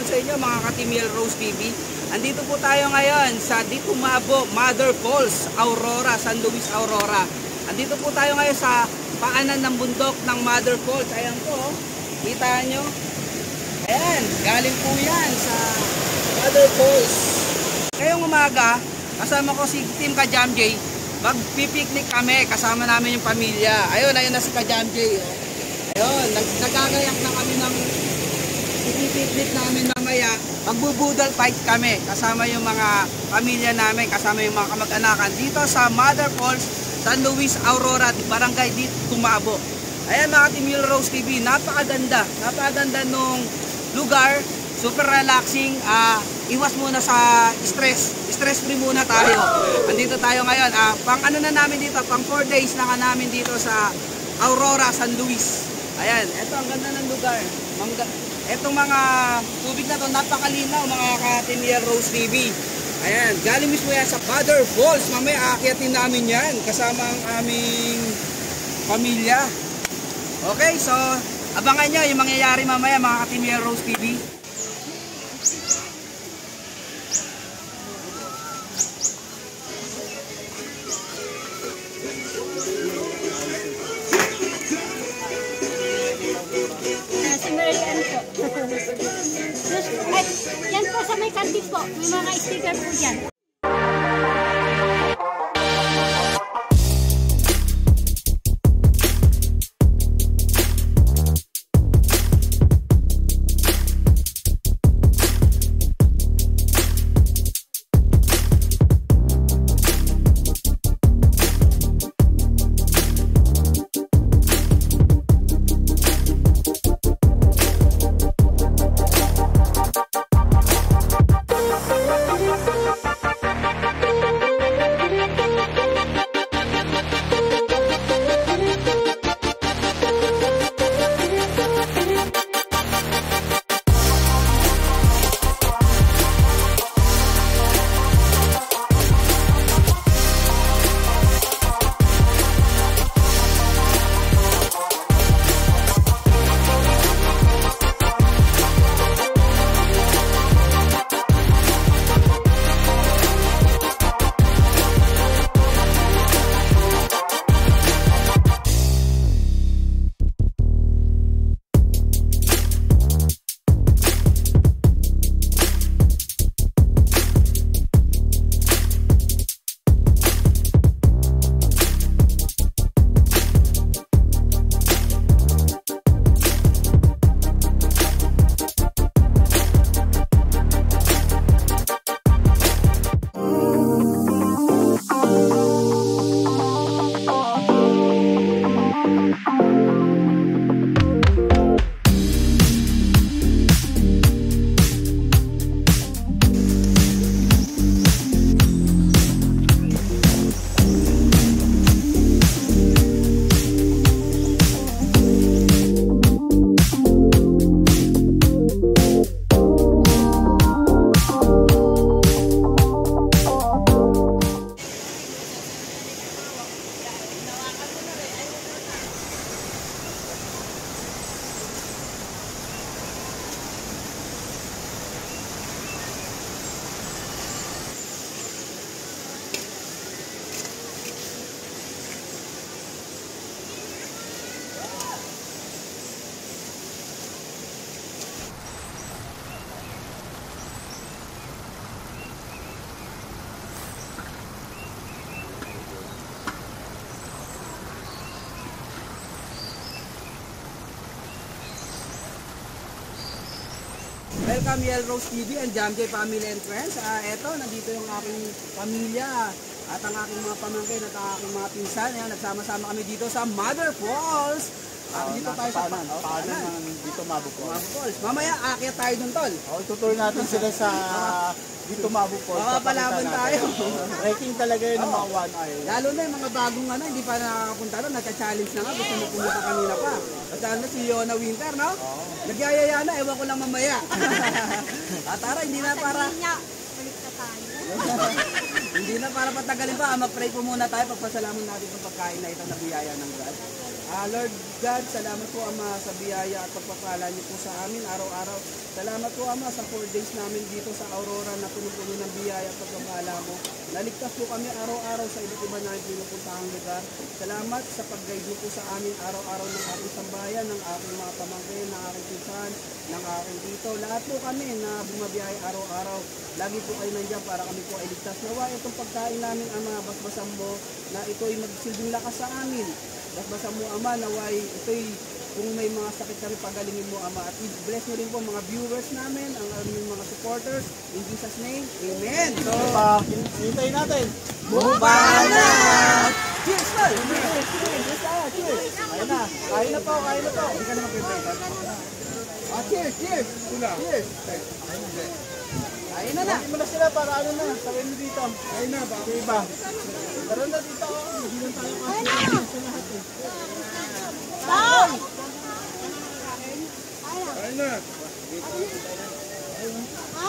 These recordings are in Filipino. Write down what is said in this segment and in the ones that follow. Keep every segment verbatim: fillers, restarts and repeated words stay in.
naman sa inyo mga ka-Team Yellow Rose T V. Andito po tayo ngayon sa Ditumabo, Mother Falls, Aurora, San Luis, Aurora. Andito po tayo ngayon sa paanan ng bundok ng Mother Falls. Ayan po, kita nyo. Ayan, galing po yan sa Mother Falls. Ngayong umaga, kasama ko si Team Kajam J. Magpipiknik kami, kasama namin yung pamilya. Ayun, ayun na si Kajam J. Ayun, nag nagkagayak na kami ng ipipiknik namin mamaya. Magbubudal fight kami, kasama yung mga pamilya namin, kasama yung mga kamag-anakan dito sa Mother Falls, San Luis, Aurora, Barangay Ditumabo. Ayan mga Team Yellow Rose T V, napakaganda, napakaganda nung lugar, super relaxing. Uh, iwas muna sa stress, stress free muna tayo. Andito tayo ngayon, uh, pang ano na namin dito, pang four days na ka namin dito sa Aurora, San Luis. Ayan, eto ang ganda ng lugar. Mangga, etong mga tubig na to napakalinaw mga ka-Team Yellow Rose T V. Ayan, galing mismo yan sa Mother Falls. Mamaya aakyatin namin yan kasama ang aming pamilya. Okay, so abangan nyo yung mangyayari mamaya mga ka-Team Yellow Rose T V. Ay, yan po sa may kantin po. May mga sticker po dyan. Welcome Yellow Rose T V and Jam J Family and Friends. Uh, eto, nandito yung aking pamilya at ang aking mga pamangkin at ang aking mga pinsan. Ayan, nagsama-sama kami dito sa Mother Falls. Uh, dito tayo sa paanan, oh, paanan ng Ditumabo Falls. Mamaya aakyat tayo dun, tol. Oh, tutur natin sila sa Ditumabo Falls. Makapalaban tayo. Trekking talaga yun ng mga one eye. Lalo na yung mga bagong ano, hindi pa nakakapunta doon, nagka-challenge na nga, gusto mo pumunta kanina pa. At ano, si Yona Winter, no? Oh. Nagyayaya na, ewan ko lang mamaya. At tara, hindi na para... Hindi na para na patagalin pa, mag-pray po muna tayo. Pagpasalamat natin itong pagkain na ito na biyaya ng God. Ah, Lord God, salamat po Ama sa biyaya at pagpapala niyo po sa amin araw-araw. Salamat po Ama sa four days namin dito sa Aurora na puno-puno ng biyaya at pagpapala mo. Naligtas po kami araw-araw sa iba't iba namin pinupuntahang lugar. Salamat sa pag-guide niyo po sa amin araw-araw ng ating sambayan, ng aking mga pamangkin, ng aking pinsan, ng aking tito. Lahat po kami na bumabiyahe araw-araw. Lagi po kayo nandiyan para kami po ay ligtas. Nawa itong pagkain namin Ama, basbasan mo na ito'y magsilbing lakas sa amin. Basbasan mo Ama, naway ito'y kung may mga sakit kami pagalingin mo Ama. At bless mo rin po mga viewers namin, ang aming mga supporters. In Jesus' name, Amen. So, Pa, hintayin natin. Bubana! Cheers, Lord! Cheers! Cheers! Ah, cheers! Kain na. Kain na po, kain na po. Hindi ka naman prepare. Ah, cheers! Cheers! Cheers! Kain na na. Hindi mo na sila para ano na. Tawin mo dito. Kain na, baka may iba. Tara na dito. Hindi lang tayo kasi sa lahat eh. Bang! Kain na. Ha?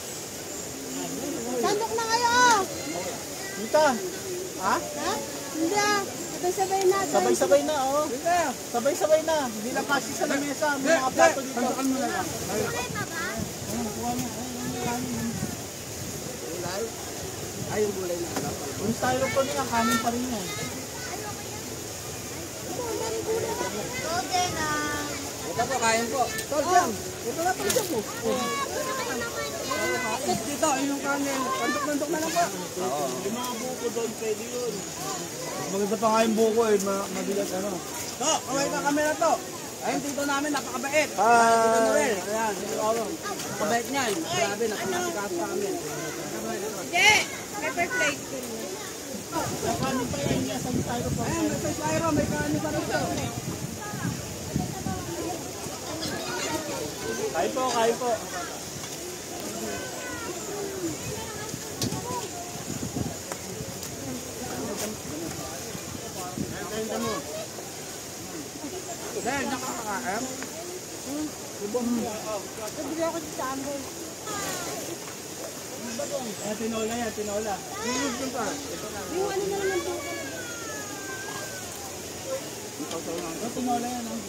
Sandok na kayo oh! Dita. Ha? Ha? Hindi ah. Sabay-sabay natin. Sabay-sabay na, oh. Sabay-sabay na. Hindi lang kasi sa lamesa. May mga plato dito. Tandukan mo na lang. Ay, yung gulay na ano. Yung styrofoam nila, kanin pa rin yan. Okay na. Ito po, kain po. Tol, jam. Ito na pang jam mo. Dito, yung kanin. Pandok-pandok na lang po. Oo. Yung mga buko doon, pwede yun. Maganda pa nga yung buko eh, ma- mabigat ano. To, kaway ka camera to. Ayun, dito namin, napakabait. Hi. Dito Noel. Ayan, dito ako. Napakabait niyan. Grabe, napakasikat sa amin. Hindi. Pepper plate ko. Yung kanin pa yan niya sa styrofoam. Ayun, may styro, may kanin pa rin to. Kain po, kain po. Kain ka mo. Dahil nakakakain. Nabili ako sa Amber. Eh, tinola yan, tinola. Yung pa. Yung ano na naman po. Oh, tinola yan, oh.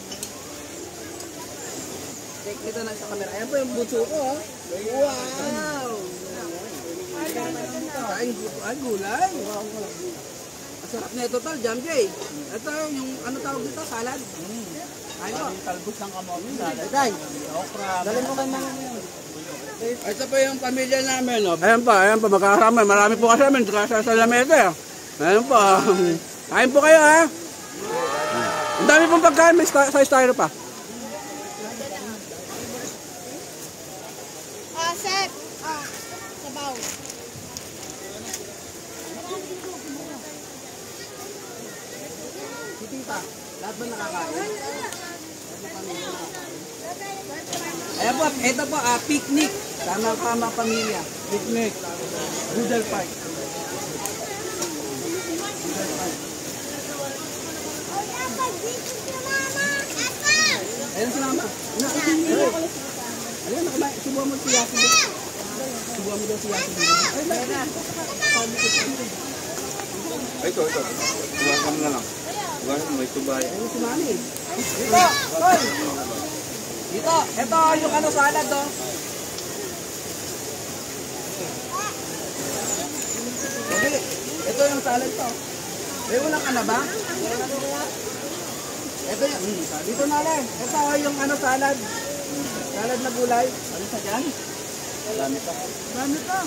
Check dito na sa camera. Ayan po yung butso ko. Oh. Wow! Ay, ay, gulay. Ang sarap na ito, tol. Jam Jay. Ito yung, ano tawag dito? Salad. Ay, po. Yung talbos ng kamote. Day. Okra. Dali mo kay mga yun. Ito pa yung pamilya namin. Oh. Ayan pa, ayan pa. Magkakasama. Marami po kasi namin. Sa, sa lamesa. Ayan pa. Kain po kayo, ha? Ang dami pong pagkain. May st- sa styro pa. Ah, Sep. Ah, sabaw. Tita, lahat ba nakakain? Ayan po, ito po, ah, picnic. Tama-tama pamilya. Picnic. Boodle Park. Boodle Park. Ayan si Mama. Na, ayan, nakamain. Subuhan mo si Yasi. Subuhan mo daw si Yasi. Ay, ayan na. Ito, ito. Buwakan mo na lang. Buwakan mo, may tubay. Ayan si Mami. Dito, Tol. Dito, ito yung ano salad, oh. Dali, ito yung salad to. May ulang ka na ba? Ito yung, hmm, dito na lang. Ito yung ano salad. Salad na gulay. Ano sa dyan? Dami pa. Dami pa.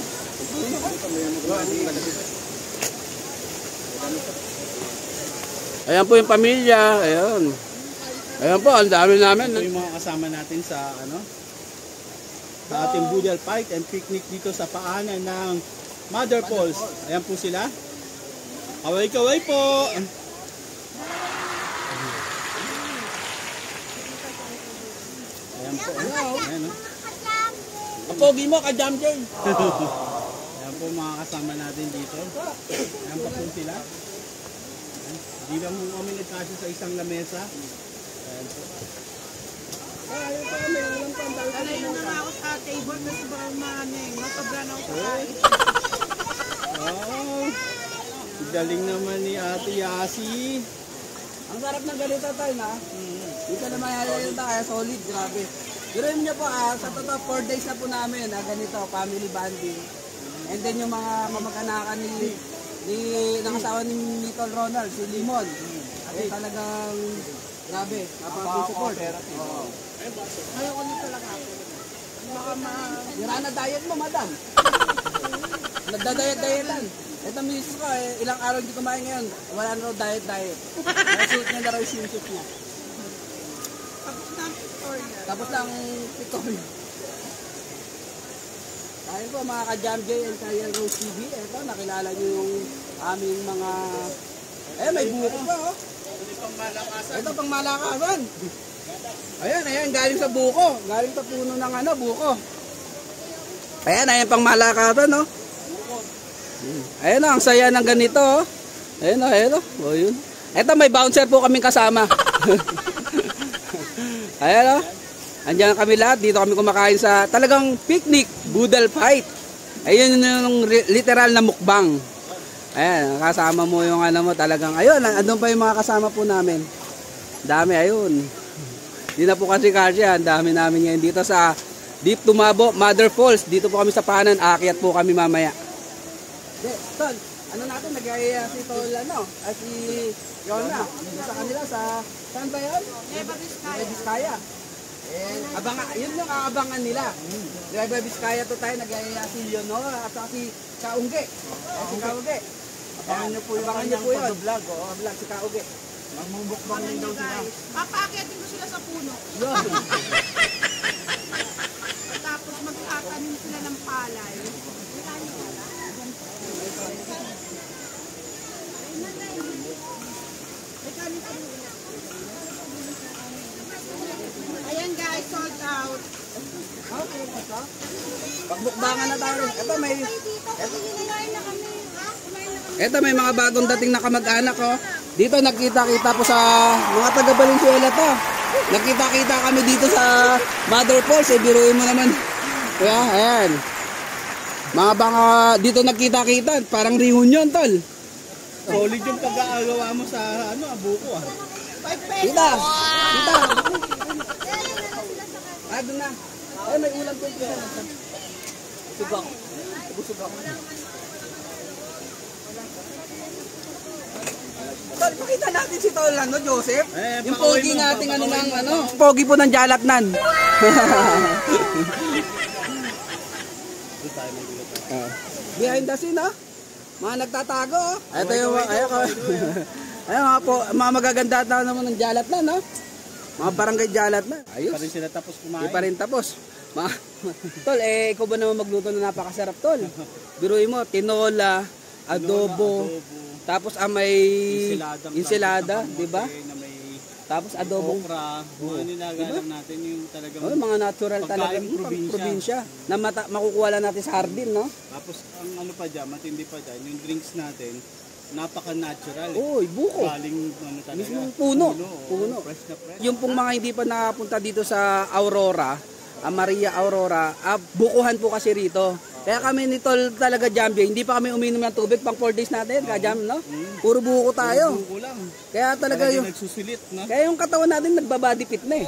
Ayan po yung pamilya. Ayan. Ayan po, ang dami namin. Ito yung mga kasama natin sa ano sa ating Boodle Park and picnic dito sa paanan ng Mother Falls. Ayan po sila. Kaway-kaway po. Ayan po. Ayan, no? Ang pogi mo, ka-jam Jay. Ayan po mga kasama natin dito. Ayan po po sila. Ayan. Hindi lang po kami nagkasya sa isang lamesa. Ayan po. Ayun po kami, walang pandal. Alayin na nga ako sa table kasi baka maano eh, masobra na ako sa kain. Oh. galing naman ni Ate Yasi. Ang sarap ng ganito tayo na. Dito naman yan tayo, solid, grabe. Gawin niyo po ah, sa totoo four days na po namin ah, ganito, family bonding. And then yung mga mamag-anakan ni, ni ng asawa ni Nicole Ronald, si Limon. Ay talagang grabe, napaka-support. Oo. Ayaw ko nito lang ako. Baka ma... Yara na diet mo, madam. Nagda-diet-dietan. Ito misis ko, eh, ilang araw hindi kumain ngayon. Wala na raw diet-diet. Nasuot niya na raw yung swimsuit niya. Tapos na ang Victoria. Tapos na ang Victoria. Ayun po mga ka-Jam J and Kaya Rose T V. Ito, nakilala niyo yung aming mga... Eh, may buko pa oh. Ito pang malakasan. Ayan, ayan, galing sa buko. Galing sa puno ng ano, buko. Ayan, ayan pang malakasan, no? Ayan, ang saya ng ganito, oh. Ayan, ayan, oh. Yun. Ito, may bouncer po kaming kasama. Ayan, oh. Andiyan kami lahat. Dito kami kumakain sa talagang picnic, boodle fight. Ayun yung literal na mukbang. Ayan, kasama mo yung ano mo talagang. Ayun, andun pa yung mga kasama po namin. Dami, ayun. Hindi na po kasi kasi, ang dami namin ngayon dito sa Deep Tumabo, Mother Falls. Dito po kami sa paanan, aakyat po kami mamaya. De, Tol, ano natin, nag-iaya si Tol, ano, at si Yona. Sa kanila, sa, saan ba yun? Nueva Vizcaya. Nueva Vizcaya. Eh, abang, yun yung aabangan nila. Nueva Vizcaya to tayo, nag-iaya si Leonora at si Kaungge. Eh, si Kaungge. Abangan nyo po, abangan nyo po yun. Vlog, oh, vlog, si Kaungge. Magmumukbang din daw sila. Papaakitin ko sila sa puno. Yun. Tapos magtatanim sila ng palay. Ayan guys, sold out. Okay, ito. Pagbukbangan na tayo. Ito may... Ito, ito may mga bagong dating na kamag-anak, oh. Dito nakita-kita po sa mga taga Valenzuela to. Nakita-kita kami dito sa Mother Falls. Eh, biruin mo naman. Kaya, ayan. Mga baka dito nakita-kita. Parang reunion, tol. Solid yung pag-aagawa mo sa ano, buko ah. Kita. Kita. Ah, doon na. Ay, may ulam po. Subak. Subak. Tol, pakita natin si Tol, ano, Joseph? Eh, yung pakaway pogi mo, nating ano pakaway ng mo. ano. Pogi po ng Jalatnan. Ah. Behind the scene, ah. Mga nagtatago, oh. Ito yung, ayun ko. Ayun, mga, po, mga magaganda na naman ng Jalatnan, no? Mga barangay Jalatnan. Ayos. Pa rin sila tapos kumain. Hindi pa rin tapos. Ma tol, eh, ikaw ba naman magluto na napakasarap, tol? Biruin mo, tinola, adobo, tapos ah, may insilada, di ba? Tapos adobo. Okra, mga nilagalang natin yung talagang Oh, mga natural talaga, pagkain probinsya. probinsya. Na mata makukuha lang natin sa hardin, no? Tapos ang ano pa dyan, matindi pa dyan, yung drinks natin, napaka-natural. Eh. Uy, buko. Galing ano talaga. Mismong puno. oo, Puno. Fresh na fresh. Yung pong mga hindi pa nakapunta dito sa Aurora, ah, Maria Aurora, ah, bukuhan po kasi rito. Kaya kami ni Tol talaga, Jam J, hindi pa kami uminom ng tubig pang four days natin, ka-Jam, no? Puro buko tayo. Buko lang. Kaya talaga Talaga yung nagsusulit, no? kaya yung katawan natin nagbabody fit na eh.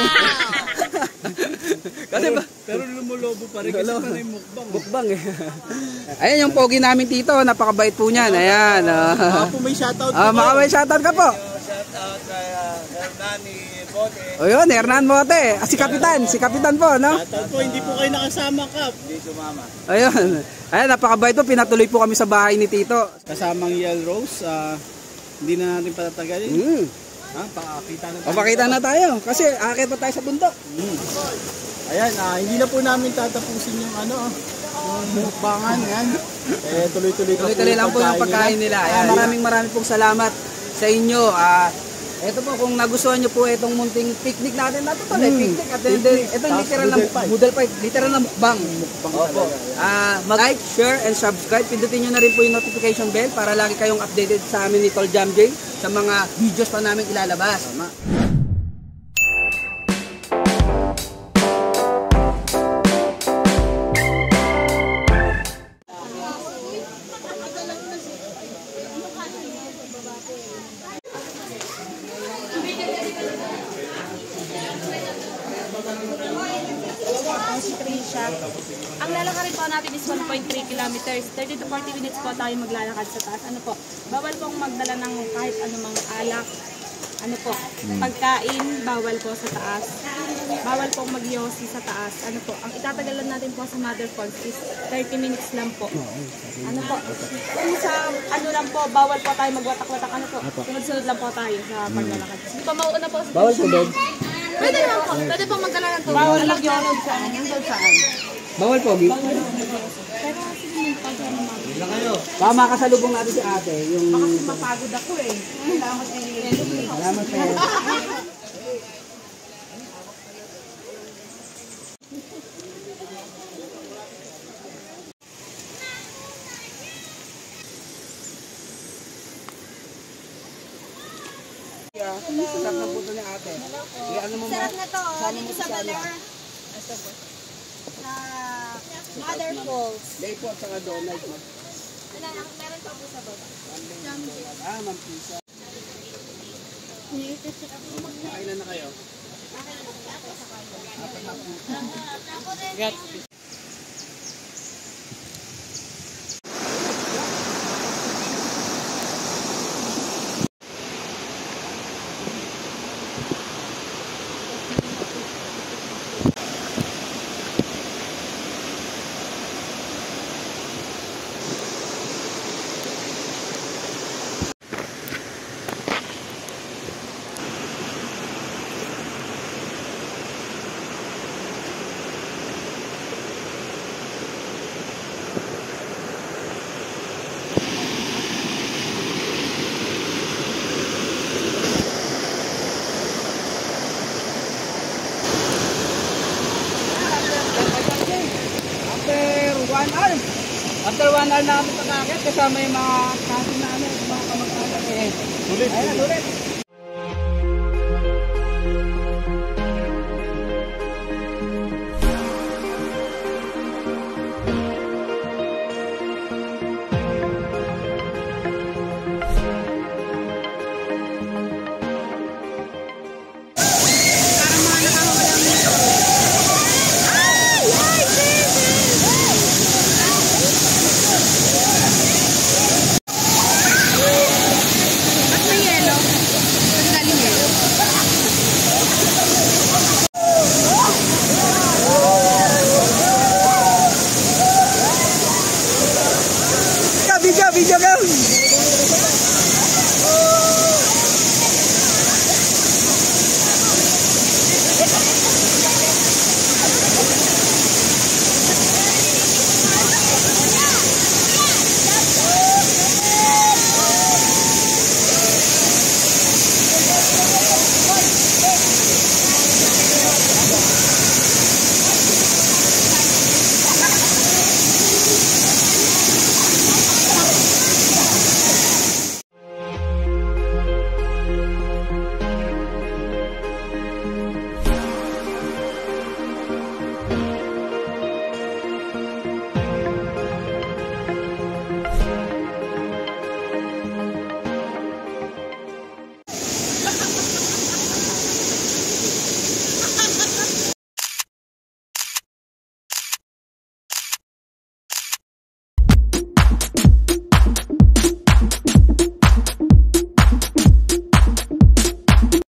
Kasi pero, ba pero lumulobo pa rin kasi Lumulobo. pa rin mukbang. bukbang eh. Ayan yung pogi namin tito, napakabait po niyan. Ayan. Baka Oh. po may shoutout Ah, po. mga may shoutout ka po. Shoutout kay Hernani Bote. O yun, Hernan Mote. Ah, si Kapitan, si Kapitan po, no? Shoutout po, hindi po kayo nakasama, Kap. Hindi sumama. Ayun. Ayan, napakabait po. Pinatuloy po kami sa bahay ni Tito. Kasamang Yel Rose, ah, hindi na natin patatagalin. Hmm. Ha, pakakita na O, pakita na tayo. Kasi akit pa tayo sa bundok. Ayan, ah, hindi na po namin tatapusin yung ano, yung mukbangan, yan. Eh, tuloy-tuloy pa Tuloy-tuloy lang po yung pagkain nila. Ayan, maraming maraming pong salamat sa inyo. Ah, ito po, kung nagustuhan nyo po itong munting picnic natin, nato pala, Hmm. picnic. At then, then, ito yung Tapos literal na boodle fight. boodle fight. Literal na mukbang. Mukbang Opo. talaga. Ah, mag-like, share, and subscribe. Pindutin nyo na rin po yung notification bell para lagi kayong updated sa amin ni Tol Jam J sa mga videos pa namin ilalabas. Tama. siya. Ang lalakarin po natin is one point three kilometers. thirty to forty minutes po tayo maglalakad sa taas. Ano po, bawal pong magdala ng kahit anumang alak. Ano po, pagkain, bawal po sa taas. Bawal pong magyosi sa taas. Ano po, ang itatagalan natin po sa Mother Falls is thirty minutes lang po. Ano po, kung sa ano lang po, bawal po tayo magwatak-watak. Ano po, sunod-sunod lang po tayo sa paglalakad. Hindi pa mauuna po. Bawal po doon. Pwede lang po, pwede po magdala ng tubig. Bawal mag-yonod saan? Yung doon saan? Bawal po, Gi. Pero sige, pag ano mga. Tama kasalubong natin si ate. Yung... Mapagod ako eh. Salamat eh. Salamat sir. Sarap ng puto ni ate. Ano mo Sarap na to. Dito sa Baler. Sa Mother Falls. Day po at saka donut mo. Ano, meron pa po sa baba. Ah, ma'am pizza. Kailan na kayo? Get. One hour. After one hour na kami pagkakit, kasama yung mga kasi na ano, yung mga kamag-anak eh. Tulit. Ayun, tulit. Video, video, video.